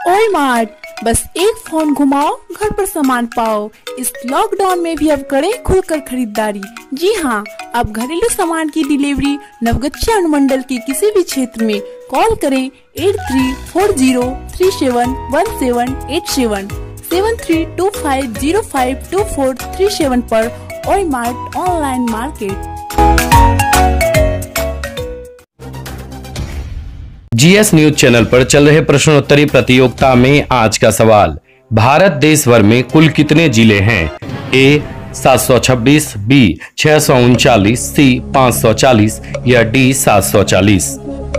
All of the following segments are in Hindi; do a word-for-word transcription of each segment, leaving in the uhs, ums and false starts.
ओए मार्ट, बस एक फोन घुमाओ घर पर सामान पाओ। इस लॉकडाउन में भी अब करें खुलकर खरीदारी। जी हाँ, अब घरेलू सामान की डिलीवरी नवगछिया अनुमंडल के किसी भी क्षेत्र में कॉल करें eight three four zero three seven one seven eight seven seven three two five zero five two four three seven पर। ओए mart online market. GS news channel पर चल रहे प्रश्नोत्तरी प्रतियोगिता में आज का सवाल, भारत देश भर में कुल कितने जिले हैं? ए सात सौ छब्बीस, बी छह सौ उनचालीस, सी पाँच सौ चालीस या डी सात सौ चालीस।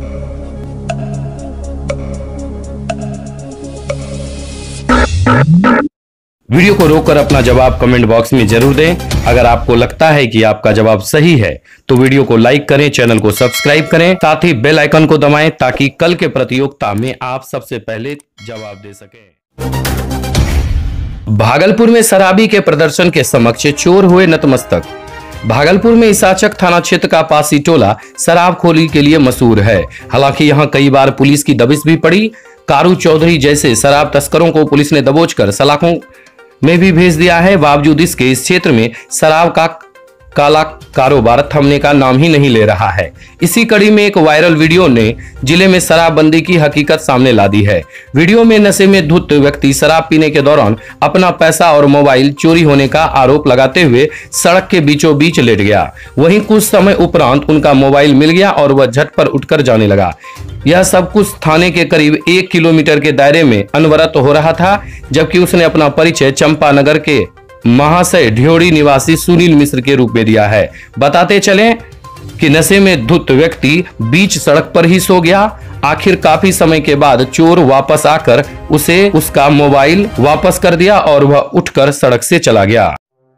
वीडियो को रोककर अपना जवाब कमेंट बॉक्स में जरूर दें। अगर आपको लगता है कि आपका जवाब सही है तो वीडियो को लाइक करें, चैनल को सब्सक्राइब करें, साथ ही बेल आइकन को दबाएं ताकि कल के प्रतियोगिता में आप सबसे पहले जवाब दे सकें। भागलपुर में शराबी के प्रदर्शन के समक्ष चोर हुए नतमस्तक। भागलपुर में इसाचक थाना क्षेत्र का पासी टोला शराबखोरी के लिए मशहूर है। हालांकि यहां कई बार पुलिस की दबिश भी पड़ी। कारू चौधरी जैसे शराब तस्करों को पुलिस ने दबोचकर सलाखों में भी भेज दिया है। बावजूद इसके इस क्षेत्र में शराब का काला कारोबार थमने का नाम ही नहीं ले रहा है। इसी कड़ी में एक वायरल वीडियो ने जिले में शराबबंदी की हकीकत सामने ला दी है। वीडियो में नशे में धुत व्यक्ति शराब पीने के दौरान अपना पैसा और मोबाइल चोरी होने का आरोप लगाते हुए सड़क के बीचों बीच लेट गया। वहीं कुछ समय उपरांत उनका मोबाइल मिल गया और वह झट पर उठकर जाने लगा। यह सब कुछ थाने के करीब एक किलोमीटर के दायरे में अनवरत हो रहा था, जबकि उसने अपना परिचय चंपानगर के महाशय ढ्योड़ी निवासी सुनील मिश्र के रूप में दिया है। बताते चलें कि नशे में धुत व्यक्ति बीच सड़क पर ही सो गया। आखिर काफी समय के बाद चोर वापस आकर उसे उसका मोबाइल वापस कर दिया और वह उठकर सड़क से चला गया।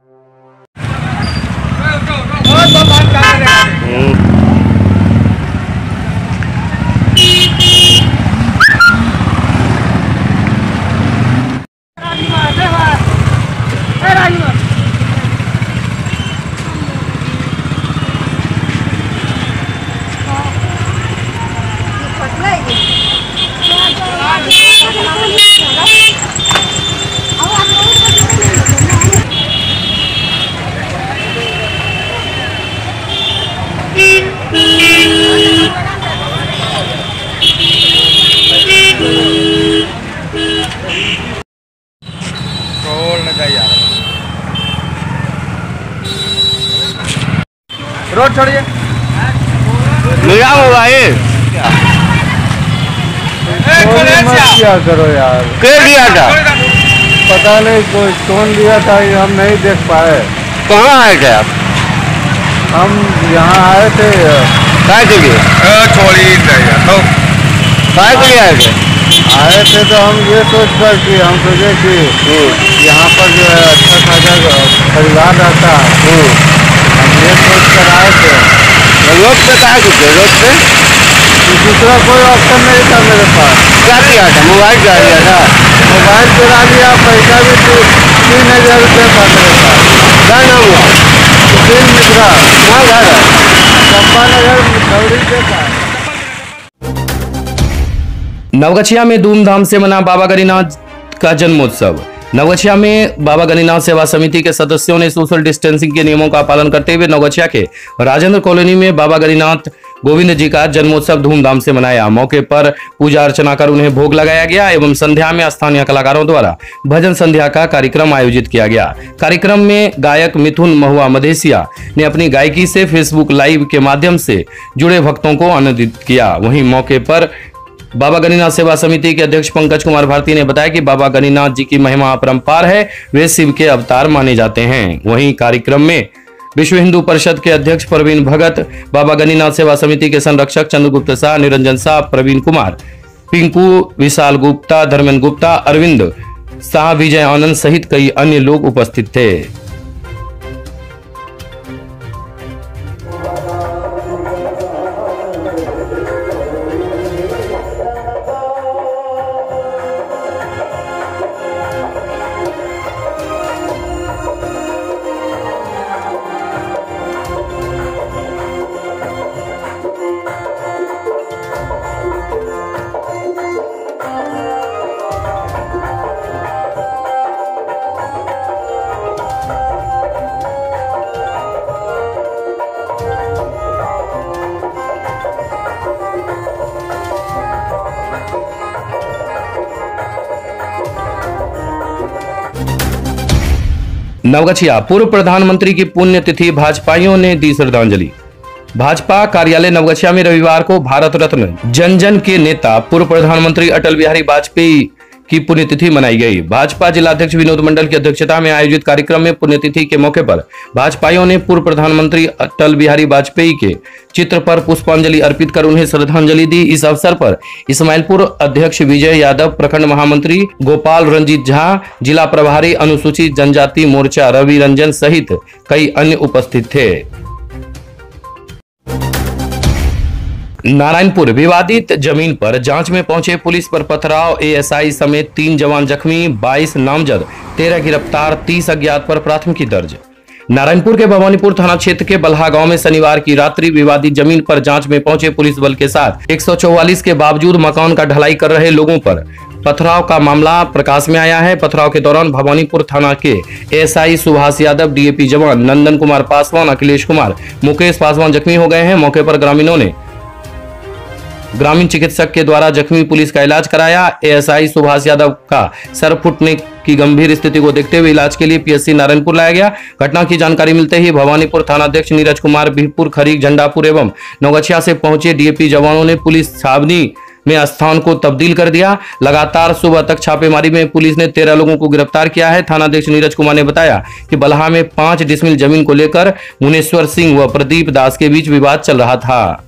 रोड छोड़िए, मेरा मोबाइल क्या करो यार। क्या दिया था? पता नहीं कोई कौन दिया था, हम नहीं देख पाए। कहाँ आए थे आप? हम यहाँ आए थे काय के लिए? छोड़ी तो काय के लिए आए थे? आए थे तो हम ये सोच कर कि हम सोचे कि यहाँ पर जो है अच्छा खासा परिवार रहता है, हम ये सोच कर आए थे। रोड पे काय कुछ है? रोड पे दूसरा कोई ऑप्शन नहीं था मेरे पास। क्या किया था? मोबाइल चुरा लिया था? मोबाइल चुरा लिया, पैसा भी तीन हजार रुपये था मेरे पास। क्या नाम हुआ? सुनील मिश्रा। कहाँ घर है? चंपानगर ढ्योड़ी के पास। नवगछिया में धूमधाम से मना बाबा गणिनाथ का जन्मोत्सव। नवगछिया में बाबा गणिनाथ सेवा समिति के सदस्यों ने सोशल डिस्टेंसिंग के नियमों का पालन करते हुए नवगछिया के राजेंद्र कॉलोनी में बाबा गणिनाथ गोविंद जी का जन्मोत्सव धूमधाम से मनाया। मौके पर पूजा अर्चना कर उन्हें भोग लगाया गया एवं संध्या में स्थानीय कलाकारों द्वारा भजन संध्या का कार्यक्रम आयोजित किया गया। कार्यक्रम में गायक मिथुन महुआ मधेसिया ने अपनी गायकी से फेसबुक लाइव के माध्यम से जुड़े भक्तों को आनंदित किया। वहीं मौके पर बाबा गणिनाथ सेवा समिति के अध्यक्ष पंकज कुमार भारती ने बताया कि बाबा गणिनाथ जी की महिमा अपरंपार है, वे शिव के अवतार माने जाते हैं। वहीं कार्यक्रम में विश्व हिंदू परिषद के अध्यक्ष प्रवीण भगत, बाबा गणिनाथ सेवा समिति के संरक्षक चंद्रगुप्त शाह, निरंजन शाह, प्रवीण कुमार, पिंकू, विशाल गुप्ता, धर्मेंद्र गुप्ता, अरविंद शाह, विजय आनंद सहित कई अन्य लोग उपस्थित थे। नवगछिया पूर्व प्रधानमंत्री की पुण्यतिथि, भाजपाइयों ने दी श्रद्धांजलि। भाजपा कार्यालय नवगछिया में रविवार को भारत रत्न जन जन के नेता पूर्व प्रधानमंत्री अटल बिहारी वाजपेयी की पुण्यतिथि मनाई गई। भाजपा जिलाध्यक्ष विनोद मंडल की अध्यक्षता में आयोजित कार्यक्रम में पुण्यतिथि के मौके पर भाजपाइयों ने पूर्व प्रधानमंत्री अटल बिहारी वाजपेयी के चित्र पर पुष्पांजलि अर्पित कर उन्हें श्रद्धांजलि दी। इस अवसर पर इस्माइलपुर अध्यक्ष विजय यादव, प्रखंड महामंत्री गोपाल रंजीत झा, जिला प्रभारी अनुसूचित जनजाति मोर्चा रवि रंजन सहित कई अन्य उपस्थित थे। नारायणपुर विवादित जमीन पर जांच में पहुंचे पुलिस पर पथराव, एएसआई समेत तीन जवान जख्मी, बाईस नामजद, तेरह गिरफ्तार, तीस अज्ञात पर प्राथमिकी दर्ज। नारायणपुर के भवानीपुर थाना क्षेत्र के बल्हा गांव में शनिवार की रात्रि विवादित जमीन पर जांच में पहुंचे पुलिस बल के साथ एक सौ चौवालीस के बावजूद मकान का ढलाई कर रहे लोगों पर पथराव का मामला प्रकाश में आया है। पथराव के दौरान भवानीपुर थाना के एएसआई सुभाष यादव, डीएपी जवान नंदन कुमार पासवान, अखिलेश कुमार, मुकेश पासवान जख्मी हो गए हैं। मौके पर ग्रामीणों ने ग्रामीण चिकित्सक के द्वारा जख्मी पुलिस का इलाज कराया। एएसआई सुभाष यादव का सर फूटने की गंभीर स्थिति को देखते हुए इलाज के लिए पीएचसी नारायणपुर लाया गया। घटना की जानकारी मिलते ही भवानीपुर थानाध्यक्ष नीरज कुमार, बिहपुर, खरीक, झंडापुर एवं नवगछिया से पहुंचे डीएपी जवानों ने पुलिस छावनी में स्थान को तब्दील कर दिया। लगातार सुबह तक छापेमारी में पुलिस ने तेरह लोगों को गिरफ्तार किया है। थानाध्यक्ष नीरज कुमार ने बताया कि बल्हा में पांच डिसमिल जमीन को लेकर मुनेश्वर सिंह व प्रदीप दास के बीच विवाद चल रहा था।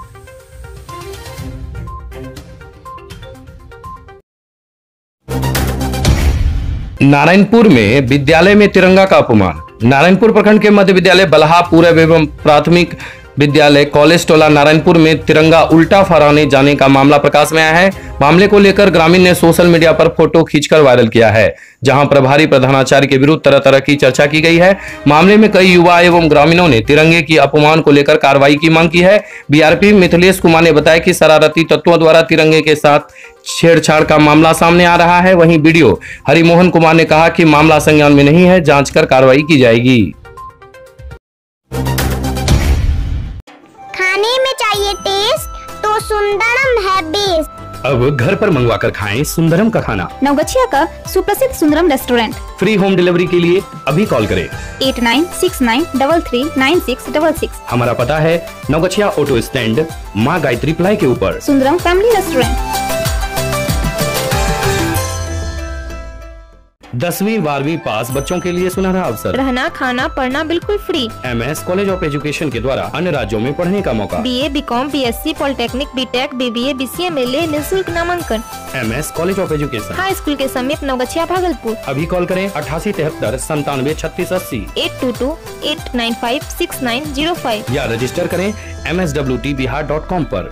नारायणपुर में विद्यालय में तिरंगा का अपमान। नारायणपुर प्रखंड के मध्य विद्यालय बल्हा पूर्व एवं प्राथमिक विद्यालय कॉलेज टोला नारायणपुर में तिरंगा उल्टा फहराने जाने का मामला प्रकाश में आया है। मामले को लेकर ग्रामीण ने सोशल मीडिया पर फोटो खींचकर वायरल किया है, जहां प्रभारी प्रधानाचार्य के विरुद्ध तरह तरह की चर्चा की गई है। मामले में कई युवा एवं ग्रामीणों ने तिरंगे की अपमान को लेकर कार्रवाई की मांग की है। बीआरपी मिथिलेश कुमार ने बताया कि शरारती तत्वों द्वारा तिरंगे के साथ छेड़छाड़ का मामला सामने आ रहा है। वहीं वीडियो हरिमोहन कुमार ने कहा कि मामला संज्ञान में नहीं है, जांच कर कार्रवाई की जाएगी। खाने में चाहिए टेस्ट तो सुंदरम है बेस्ट। अब घर पर मंगवा कर खाएं सुंदरम का खाना। नवगछिया का सुप्रसिद्ध Sundaram restaurant. Free home delivery के लिए अभी कॉल करें at nine six nine double three nine six double six. हमारा पता है नवगछिया ऑटो स्टैंड, माँ गायत्री प्लाई के ऊपर। Sundaram family restaurant. दसवीं बारहवीं पास बच्चों के लिए सुनहरा अवसर। रहना, खाना, पढ़ना बिल्कुल free. MS college of education के द्वारा अन्य राज्यों में पढ़ने का मौका। BA, BCom, BSc, polytechnic, BTech, BBA, BCA में ले निःशुल्क नामांकन। MS college of education high school के समीप नवगछिया भागलपुर। अभी कॉल करें अठासी तिहत्तर संतानवे छत्तीस अस्सी eight two two eight nine five six nine zero five या रजिस्टर करें M S W T Bihar dot com पर।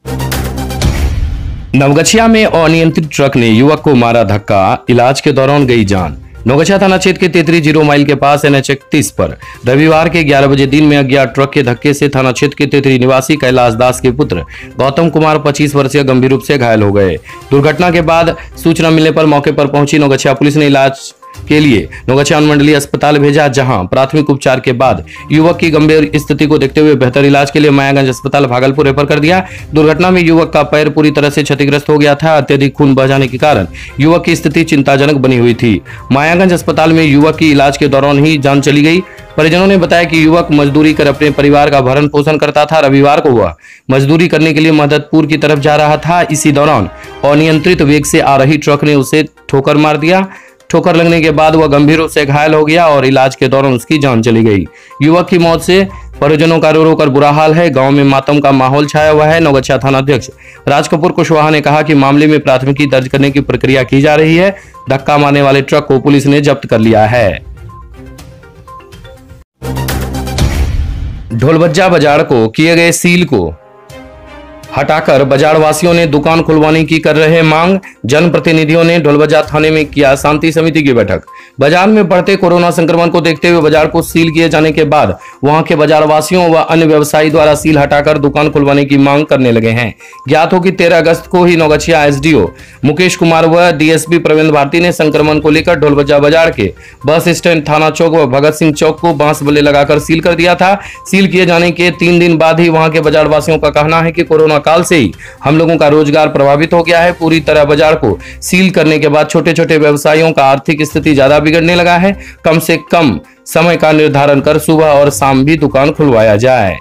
नवगछिया में अनियंत्रित ट्रक ने युवक को मारा धक्का, इलाज के दौरान गई जान। नवगछिया थाना क्षेत्र के तेतरी जीरो माइल के पास एन एच इकतीस पर रविवार के ग्यारह बजे दिन में अज्ञात ट्रक के धक्के से थाना क्षेत्र के तेतरी निवासी कैलाश दास के पुत्र गौतम कुमार पच्चीस वर्षीय गंभीर रूप से घायल हो गए। दुर्घटना के बाद सूचना मिलने पर मौके पर पहुंची नवगछिया पुलिस ने इलाज के लिए नवगछिया अनुमंडलीय अस्पताल भेजा, जहां प्राथमिक उपचार के बाद युवक की गंभीर स्थिति को देखते हुए बेहतर इलाज के लिए मायागंज अस्पताल भागलपुर रेफर कर दिया। दुर्घटना में युवक का पैर पूरी तरह से क्षतिग्रस्त हो गया था। अत्यधिक खून बह जाने के कारण युवक की स्थिति चिंताजनक बनी हुई थी। मायागंज अस्पताल में युवक की इलाज के दौरान ही जान चली गई। परिजनों ने बताया कि युवक मजदूरी कर अपने परिवार का भरण पोषण करता था। रविवार को वह मजदूरी करने के लिए मददपुर की तरफ जा रहा था। इसी दौरान अनियंत्रित वेग से आ रही ट्रक ने उसे ठोकर मार दिया। ठोकर लगने के बाद वह गंभीर रूप से घायल हो गया और इलाज के दौरान उसकी जान चली गई। युवक की मौत से परिजनों का रो रो कर बुरा हाल है। गांव में मातम का माहौल छाया हुआ है। नवगछिया थानाध्यक्ष राज कपूर कुशवाहा ने कहा कि मामले में प्राथमिकी दर्ज करने की प्रक्रिया की जा रही है। धक्का मारने वाले ट्रक को पुलिस ने जब्त कर लिया है। ढोलबज्जा बाजार को किए गए सील को हटाकर बाजार वासियों ने दुकान खुलवाने की कर रहे मांग। जनप्रतिनिधियों ने ढोलबज्जा थाने में किया शांति समिति की बैठक। बाजार में बढ़ते कोरोना संक्रमण को देखते हुए बाजार को सील किए जाने के बाद वहां के बाजार वासियों व अन्य व्यवसायी द्वारा सील हटाकर दुकान खुलवाने की मांग करने लगे हैं। ज्ञात हो कि तेरह अगस्त को ही नवगछिया एसडीओ मुकेश कुमार व डीएसपी प्रवीण भारती ने संक्रमण को लेकर ढोलबज्जा बाजार के बस स्टैंड, थाना चौक व भगत सिंह चौक को बांस बल्ले लगाकर सील कर दिया था। सील किए जाने के तीन दिन बाद ही वहां के बाजार वासियों का कहना है कि कोरोना काल से ही हम लोगों का रोजगार प्रभावित हो गया है। पूरी तरह बाजार को सील करने के बाद छोटे छोटे व्यवसायियों का आर्थिक स्थिति ज्यादा बिगड़ने लगा है। कम से कम समय का निर्धारण कर सुबह और शाम भी दुकान खुलवाया जाए।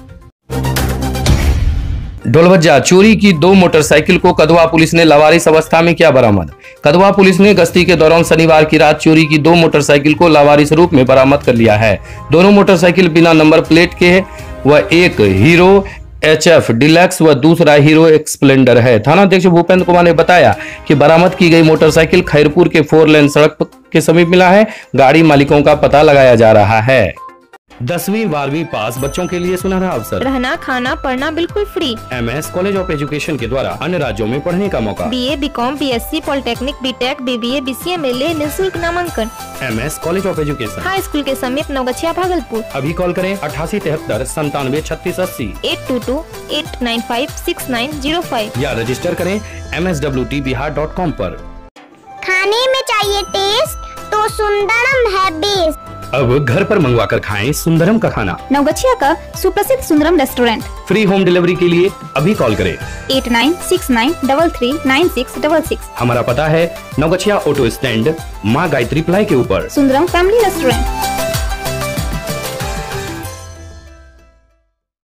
ढोलवज्जा चोरी की दो मोटरसाइकिल को कदवा पुलिस ने लावारिस अवस्था में किया बरामद। कदवा पुलिस ने गश्ती के दौरान शनिवार की रात चोरी की दो मोटरसाइकिल को लावारिस रूप में बरामद कर लिया है। दोनों मोटरसाइकिल बिना नंबर प्लेट के है। वह एक हीरो एच एफ डिलक्स व दूसरा हीरो स्प्लेंडर है। थानाध्यक्ष भूपेंद्र कुमार ने बताया कि बरामद की गई मोटरसाइकिल खैरपुर के फोर लेन सड़क के समीप मिला है। गाड़ी मालिकों का पता लगाया जा रहा है। दसवीं बारहवीं पास बच्चों के लिए सुनहरा अवसर। रहना खाना पढ़ना बिल्कुल free. M S college of education के द्वारा अन्य राज्यों में पढ़ने का मौका। B A B com B S C polytechnic B tech B B A B C A M L निःशुल्क नामांकन। M S college of education high school के समीप नवगछिया भागलपुर। अभी कॉल करें अठासी तिहत्तर संतानवे छत्तीस अस्सी eight two two eight nine five six nine zero five या रजिस्टर करें M S W T Bihar dot com पर। खाने में चाहिए टेस्ट तो सुंदरम है बेस्ट। अब घर पर मंगवा कर खाएं सुंदरम का खाना। नवगछिया का सुप्रसिद्ध Sundaram restaurant. Free home delivery के लिए अभी कॉल करें at nine six nine double three nine six double six. हमारा पता है नवगछिया ऑटो स्टैंड माँ गायत्री प्लाई के ऊपर। Sundaram family restaurant.